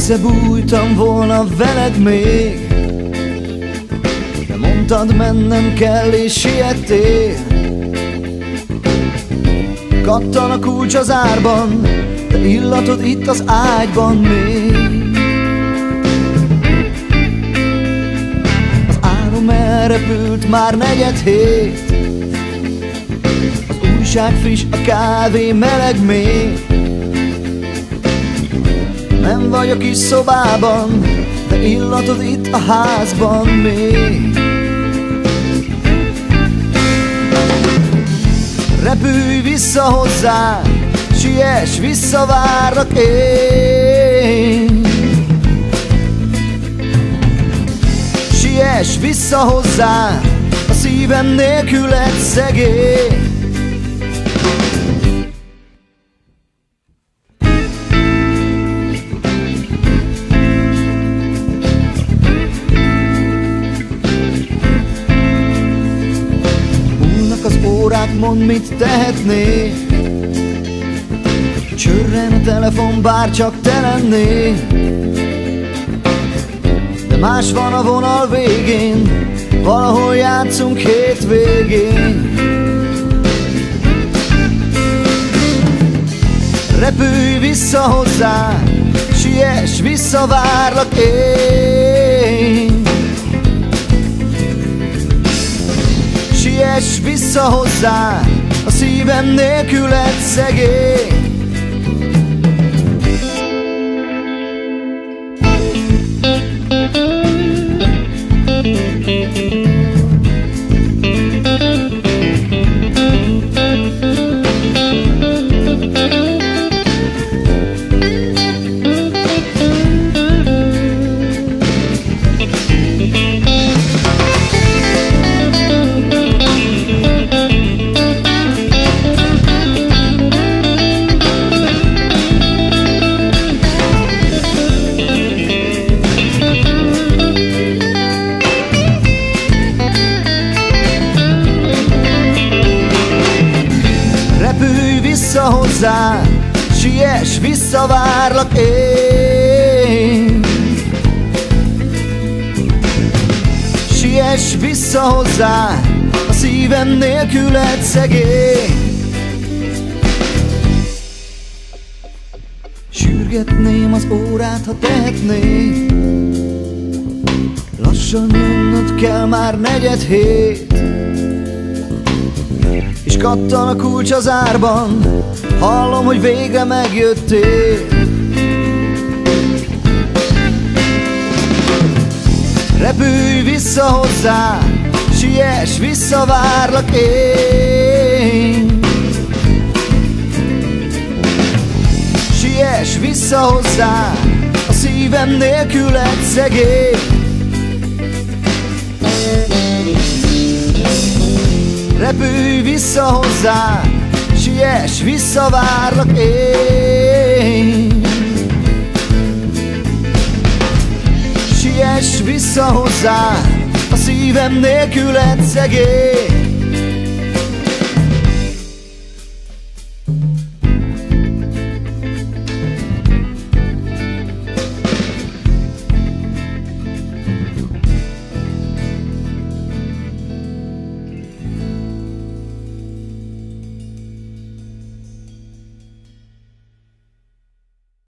Összebújtam volna veled még, de mondtad, mennem kell és siettél. Kattan a kulcs az árban, de illatod itt az ágyban még. Az álom elrepült már 4/7, az újság friss, a kávé meleg még. Nem vagy a kis szobában, de illatod itt a házban még. Repülj vissza hozzá, siess vissza, várlak én. Siess vissza hozzá, a szívem nélküled szegény. Mondd, mit tehetnék, csörren a telefon, bárcsak te lennél. De más van a vonal végén, valahol játszunk hétvégén. Repülj vissza hozzá, siess vissza, várlak én. Siess vissza hozzá, a szívem nélküled szegény. Vissza hozzá, siess vissza, várlak én. Siess vissza hozzá, a szívem nélküled szegény. Sürgetném az órát, ha tehetnék, lassan jönnöd kell már 4/7. És kattan a kulcs az árban, hallom, hogy végre megjöttél. Repülj vissza hozzá, siess vissza, várlak én. Siess vissza hozzá, a szívem nélküled szegény. Repülj vissza hozzá, siess vissza, várlak én. Siess vissza hozzá, a szívem nélküled szegény.